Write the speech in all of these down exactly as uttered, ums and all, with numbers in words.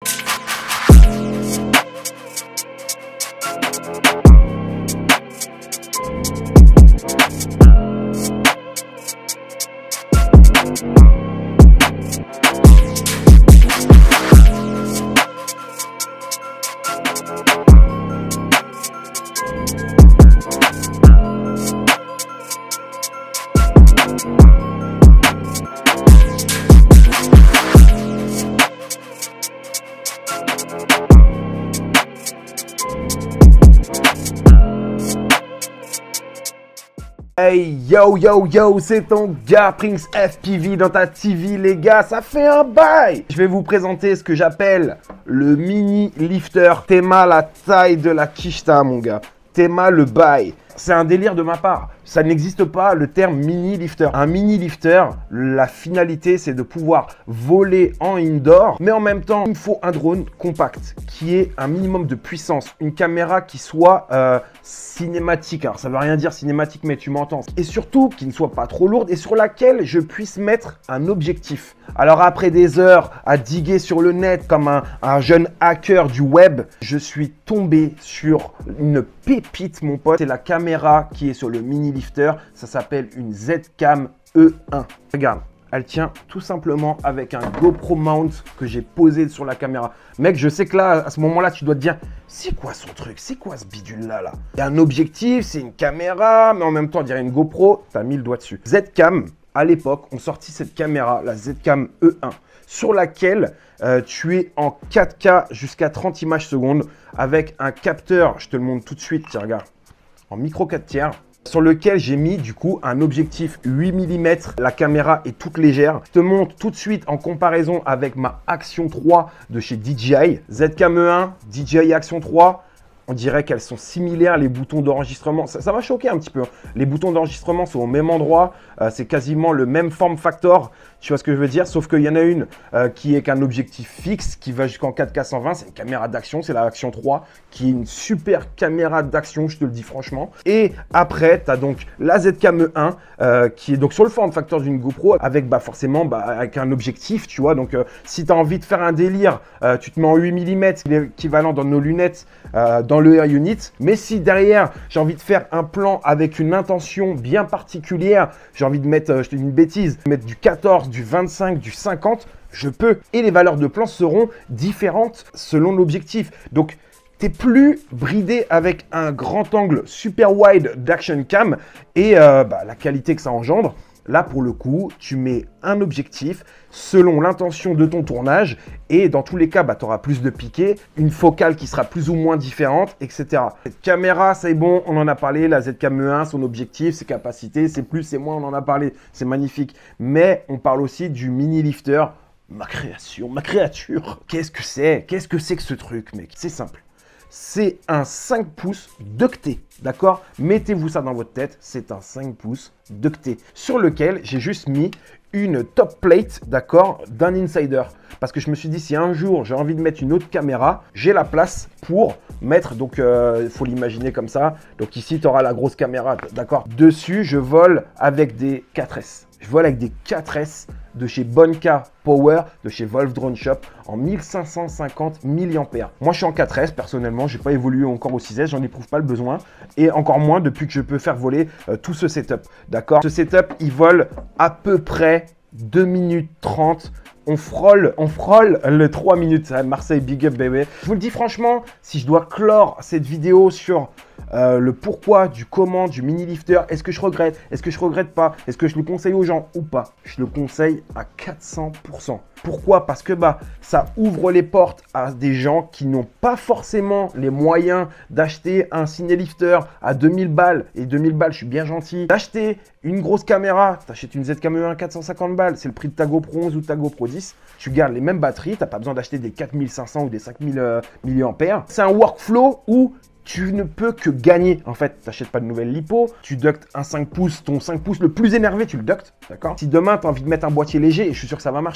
Hey yo yo yo, c'est ton gars Prince F P V dans ta T V les gars, ça fait un bail. Je vais vous présenter ce que j'appelle le mini lifter. Théma la taille de la quicheta mon gars, Théma le bail. C'est un délire de ma part, ça n'existe pas le terme mini lifter. Un mini lifter, la finalité c'est de pouvoir voler en indoor, mais en même temps il me faut un drone compact qui ait un minimum de puissance, une caméra qui soit euh, cinématique. Alors ça veut rien dire cinématique mais tu m'entends. Et surtout qui ne soit pas trop lourde et sur laquelle je puisse mettre un objectif. Alors après des heures à diguer sur le net comme un, un jeune hacker du web, je suis tombé sur une pépite mon pote. C'est la caméra qui est sur le mini lifter, ça s'appelle une Z-Cam E un. Regarde, elle tient tout simplement avec un GoPro mount que j'ai posé sur la caméra. Mec, je sais que là, à ce moment-là, tu dois te dire, c'est quoi son truc? C'est quoi ce bidule-là là? Il y a un objectif, c'est une caméra, mais en même temps, on dirait une GoPro, t'as mis le doigt dessus. Z-Cam, à l'époque, on sortit cette caméra, la Z-Cam E un, sur laquelle euh, tu es en quatre K jusqu'à trente images secondes avec un capteur, je te le montre tout de suite, tiens, regarde, en micro quatre tiers, sur lequel j'ai mis du coup un objectif huit millimètres. La caméra est toute légère. Je te montre tout de suite en comparaison avec ma Action trois de chez D J I. Z-Cam E un, D J I Action trois. On dirait qu'elles sont similaires, les boutons d'enregistrement. Ça, ça m'a choqué un petit peu. Les boutons d'enregistrement sont au même endroit. Euh, c'est quasiment le même form factor. Tu vois ce que je veux dire? Sauf qu'il y en a une euh, qui est qu'un objectif fixe qui va jusqu'en quatre K cent vingt. C'est une caméra d'action. C'est la Action trois qui est une super caméra d'action, je te le dis franchement. Et après, tu as donc la Z-Cam E un euh, qui est donc sur le form factor d'une GoPro avec bah, forcément bah, avec un objectif. Tu vois, donc euh, si tu as envie de faire un délire, euh, tu te mets en huit millimètres, l'équivalent dans nos lunettes. Euh, dans le Air Unit, mais si derrière j'ai envie de faire un plan avec une intention bien particulière, j'ai envie de mettre, euh, je te dis une bêtise, mettre du quatorze, du vingt-cinq, du cinquante, je peux. Et les valeurs de plan seront différentes selon l'objectif. Donc t'es plus bridé avec un grand angle super wide d'action cam et euh, bah, la qualité que ça engendre. Là, pour le coup, tu mets un objectif selon l'intention de ton tournage et dans tous les cas, bah, tu auras plus de piqué, une focale qui sera plus ou moins différente, et cetera. Cette caméra, c'est bon, on en a parlé, la Z-Cam E un, son objectif, ses capacités, c'est plus, c'est moins, on en a parlé, c'est magnifique. Mais on parle aussi du mini lifter, ma création, ma créature. Qu'est-ce que c'est? Qu'est-ce que c'est que ce truc, mec? C'est simple. C'est un cinq pouces ducté, d'accord? Mettez-vous ça dans votre tête, c'est un cinq pouces ducté sur lequel j'ai juste mis une top plate, d'accord, d'un insider. Parce que je me suis dit, si un jour j'ai envie de mettre une autre caméra, j'ai la place pour mettre, donc il euh, faut l'imaginer comme ça. Donc ici, tu auras la grosse caméra, d'accord? Dessus, je vole avec des quatre S. Je vole avec des quatre S de chez Bonka Power, de chez Wolf Drone Shop, en mille cinq cent cinquante milliampères. Moi, je suis en quatre S, personnellement, je n'ai pas évolué encore au six S, j'en éprouve pas le besoin. Et encore moins depuis que je peux faire voler euh, tout ce setup, d'accord? Ce setup, il vole à peu près deux minutes trente. On frôle, on frôle le trois minutes. Marseille, big up, bébé. Je vous le dis franchement, si je dois clore cette vidéo sur euh, le pourquoi, du comment, du mini lifter, est-ce que je regrette? Est-ce que je regrette pas? Est-ce que je le conseille aux gens ou pas? Je le conseille à quatre cents pour cent. Pourquoi? Parce que bah, ça ouvre les portes à des gens qui n'ont pas forcément les moyens d'acheter un ciné lifter à deux mille balles. Et deux mille balles, je suis bien gentil. D'acheter une grosse caméra, tu achètes une Z-Cam E un quatre cent cinquante balles, c'est le prix de ta GoPro onze ou ta GoPro dix. Tu gardes les mêmes batteries, tu n'as pas besoin d'acheter des quatre mille cinq cents ou des cinq mille euh, milliampères. C'est un workflow où tu ne peux que gagner. En fait, tu n'achètes pas de nouvelles lipo, tu ductes un cinq pouces, ton cinq pouces le plus énervé, tu le ductes, d'accord? Si demain, tu as envie de mettre un boîtier léger, et je suis sûr que ça va marcher,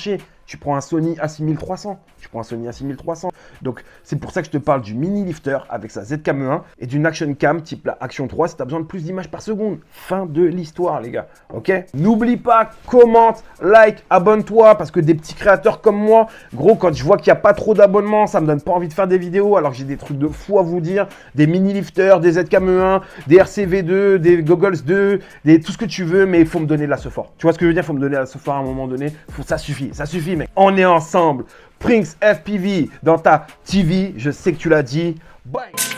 tu prends un Sony A six mille trois cents. Tu prends un Sony A six mille trois cents. Donc, c'est pour ça que je te parle du mini lifter avec sa Z Cam E un et d'une action cam type la Action trois si tu as besoin de plus d'images par seconde. Fin de l'histoire, les gars. Ok? N'oublie pas, commente, like, abonne-toi parce que des petits créateurs comme moi, gros, quand je vois qu'il n'y a pas trop d'abonnements, ça me donne pas envie de faire des vidéos alors que j'ai des trucs de fou à vous dire. Des mini lifters, des Z Cam E un, des R C V deux, des Goggles deux, des, tout ce que tu veux, mais il faut me donner de la support. Tu vois ce que je veux dire? Il faut me donner de la support à un moment donné. Faut, ça suffit, ça suffit, mec. On est ensemble. Prince F P V dans ta T V, je sais que tu l'as dit. Bye.